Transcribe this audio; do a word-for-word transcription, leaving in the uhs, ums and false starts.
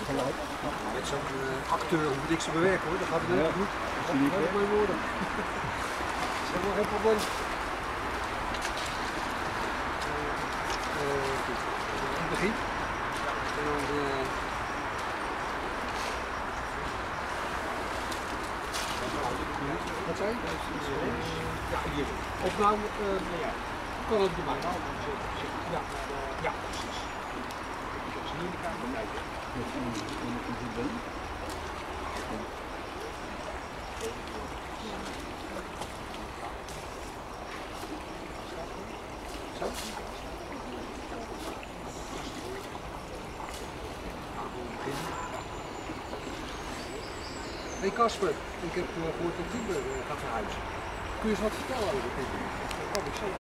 geluid. Met zo'n uh, acteur hoef je niks te bewerken hoor, dat gaat het heel goed. Dat gaat heel mooi worden. Dat is helemaal geen probleem. Uh, goed. In het begin. En dan, uh, wat zei je? Ja, hier. Opname, uh, ja. Kan het erbij. Ja, ja, precies. Hier in de kamer kijken. Zo? Hey Casper, ik heb gehoord dat Timber gaat verhuizen. Kun je eens wat vertellen over Timber? Dat kan ik zo.